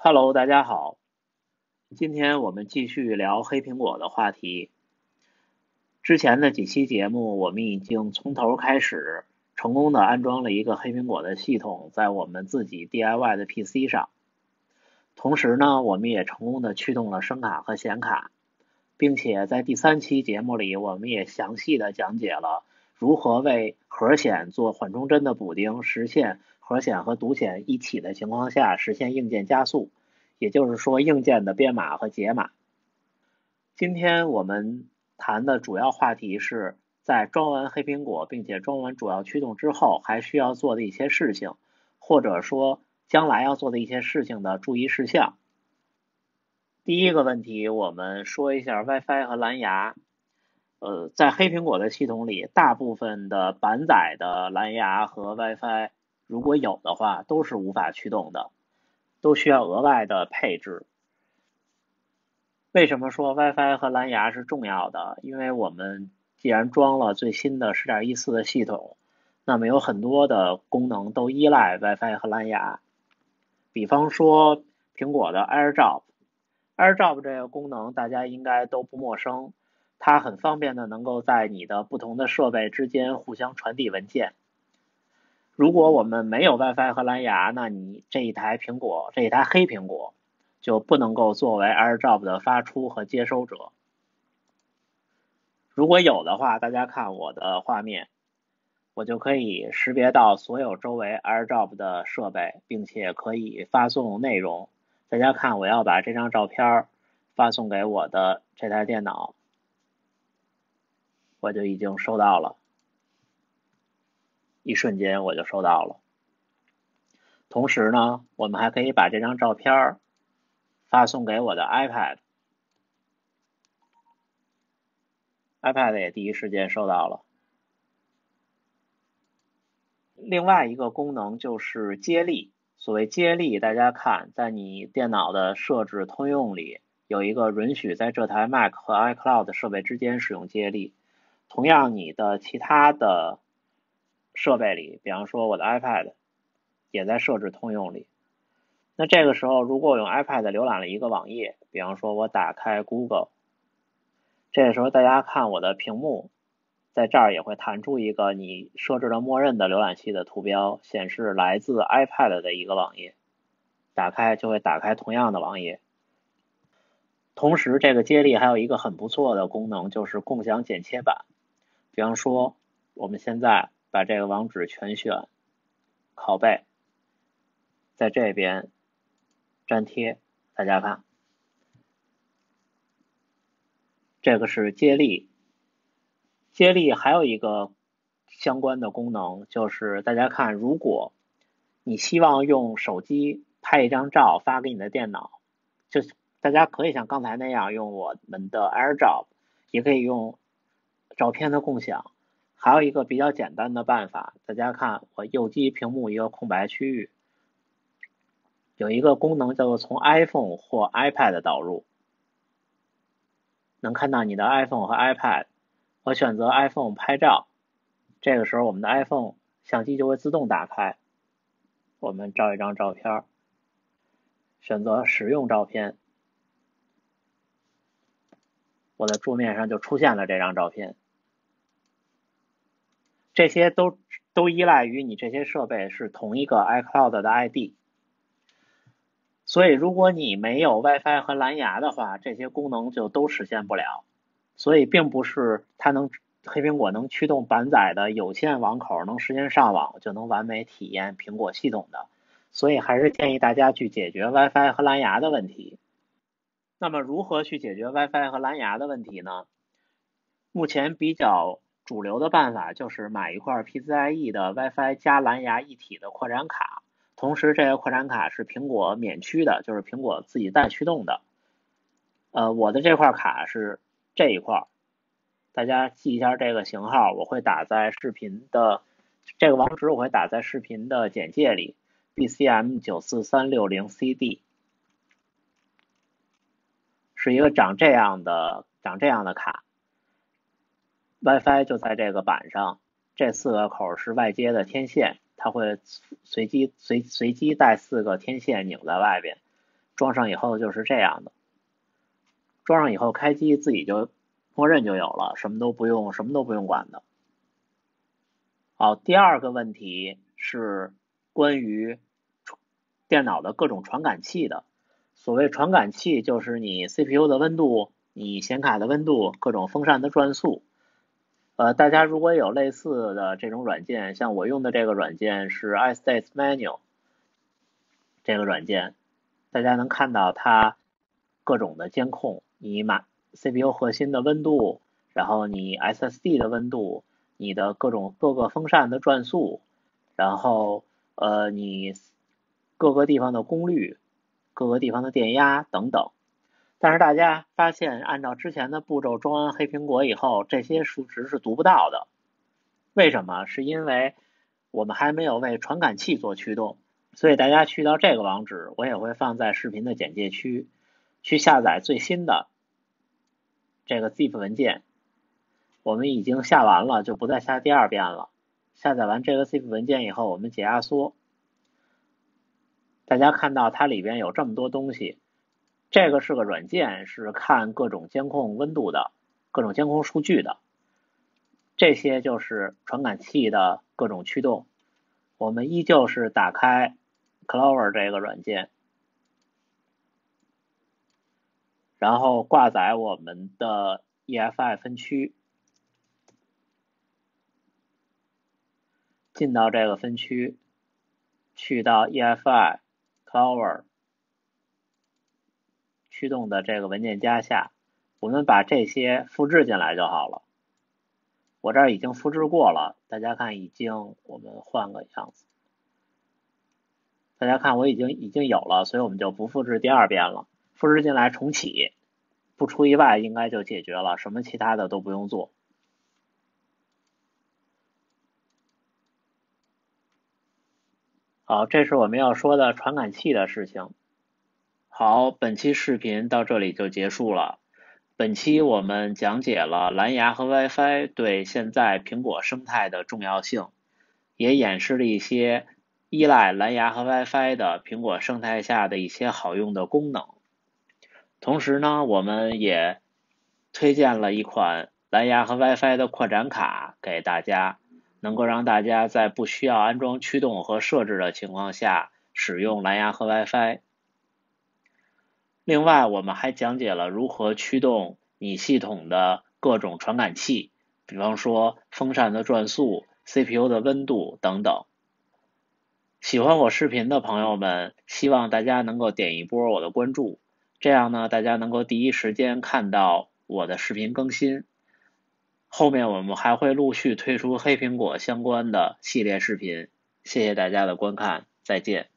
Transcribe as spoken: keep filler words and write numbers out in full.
Hello，大家好，今天我们继续聊黑苹果的话题。之前的几期节目，我们已经从头开始，成功的安装了一个黑苹果的系统在我们自己 D I Y 的 P C 上。同时呢，我们也成功的驱动了声卡和显卡，并且在第三期节目里，我们也详细的讲解了如何为核显做缓冲针的补丁，实现核显和读显一体的情况下实现硬件加速，也就是说硬件的编码和解码。今天我们谈的主要话题是在装完黑苹果并且装完主要驱动之后，还需要做的一些事情，或者说将来要做的一些事情的注意事项。第一个问题，我们说一下 WiFi 和蓝牙。呃，在黑苹果的系统里，大部分的板载的蓝牙和 WiFi，如果有的话，都是无法驱动的，都需要额外的配置。为什么说 WiFi 和蓝牙是重要的？因为我们既然装了最新的 十点一四 的系统，那么有很多的功能都依赖 WiFi 和蓝牙。比方说苹果的 AirDrop，AirDrop 这个功能大家应该都不陌生，它很方便的能够在你的不同的设备之间互相传递文件。如果我们没有 WiFi 和蓝牙，那你这一台苹果，这一台黑苹果就不能够作为 AirDrop 的发出和接收者。如果有的话，大家看我的画面，我就可以识别到所有周围 AirDrop 的设备，并且可以发送内容。大家看，我要把这张照片发送给我的这台电脑，我就已经收到了，一瞬间我就收到了。同时呢，我们还可以把这张照片发送给我的 iPad，iPad 也第一时间收到了。另外一个功能就是接力。所谓接力，大家看，在你电脑的设置通用里，有一个允许在这台 Mac 和 iCloud 设备之间使用接力。同样，你的其他的设备里，比方说我的 iPad 也在设置通用里。那这个时候，如果我用 iPad 浏览了一个网页，比方说我打开 Google， 这个时候大家看我的屏幕，在这儿也会弹出一个你设置了默认的浏览器的图标，显示来自 iPad 的一个网页，打开就会打开同样的网页。同时，这个接力还有一个很不错的功能，就是共享剪切板。比方说，我们现在把这个网址全选，拷贝，在这边粘贴，大家看，这个是接力。接力还有一个相关的功能，就是大家看，如果你希望用手机拍一张照发给你的电脑，就大家可以像刚才那样用我们的 AirDrop， 也可以用照片的共享。还有一个比较简单的办法，大家看我右击屏幕一个空白区域，有一个功能叫做从 iPhone 或 iPad 导入，能看到你的 iPhone 和 iPad。我选择 iPhone 拍照，这个时候我们的 iPhone 相机就会自动打开，我们照一张照片，选择使用照片，我的桌面上就出现了这张照片。这些都都依赖于你这些设备是同一个 iCloud 的 I D。所以如果你没有 WiFi 和蓝牙的话，这些功能就都实现不了。所以并不是它能黑苹果能驱动板载的有线网口能实现上网就能完美体验苹果系统的，所以还是建议大家去解决 WiFi 和蓝牙的问题。那么如何去解决 WiFi 和蓝牙的问题呢？目前比较主流的办法就是买一块 PCIe 的 WiFi 加蓝牙一体的扩展卡，同时这个扩展卡是苹果免驱的，就是苹果自己带驱动的。呃，我的这块卡是这一块，大家记一下这个型号，我会打在视频的这个网址，我会打在视频的简介里 ，B C M 九四三六零 C D 是一个长这样的长这样的卡 ，WiFi 就在这个板上，这四个口是外接的天线，它会随机随随机带四个天线拧在外边， 装上以后就是这样的，装上以后开机自己就默认就有了，什么都不用什么都不用管的。好，第二个问题是关于电脑的各种传感器的。所谓传感器，就是你 C P U 的温度、你显卡的温度、各种风扇的转速。呃，大家如果有类似的这种软件，像我用的这个软件是 iState Manual 这个软件，大家能看到它各种的监控，你买 C P U 核心的温度，然后你 S S D 的温度，你的各种各个风扇的转速，然后呃你各个地方的功率、各个地方的电压等等。但是大家发现，按照之前的步骤装完黑苹果以后，这些数值是读不到的。为什么？是因为我们还没有为传感器做驱动，所以大家去到这个网址，我也会放在视频的简介区，去下载最新的这个 zip 文件。我们已经下完了，就不再下第二遍了。下载完这个 zip 文件以后，我们解压缩。大家看到它里边有这么多东西。这个是个软件，是看各种监控温度的，各种监控数据的。这些就是传感器的各种驱动。我们依旧是打开 Clover 这个软件，然后挂载我们的 E F I 分区，进到这个分区，去到 E F I Clover 驱动的这个文件夹下，我们把这些复制进来就好了。我这儿已经复制过了，大家看已经，我们换个样子。大家看我已经已经有了，所以我们就不复制第二遍了。复制进来重启，不出意外应该就解决了，什么其他的都不用做。好，这是我们要说的传感器的事情。好，本期视频到这里就结束了。本期我们讲解了蓝牙和 WiFi 对现在苹果生态的重要性，也演示了一些依赖蓝牙和 WiFi 的苹果生态下的一些好用的功能。同时呢，我们也推荐了一款蓝牙和 WiFi 的扩展卡给大家，能够让大家在不需要安装驱动和设置的情况下使用蓝牙和 WiFi。另外，我们还讲解了如何驱动你系统的各种传感器，比方说风扇的转速、C P U 的温度等等。喜欢我视频的朋友们，希望大家能够点一波我的关注，这样呢，大家能够第一时间看到我的视频更新。后面我们还会陆续推出黑苹果相关的系列视频，谢谢大家的观看，再见。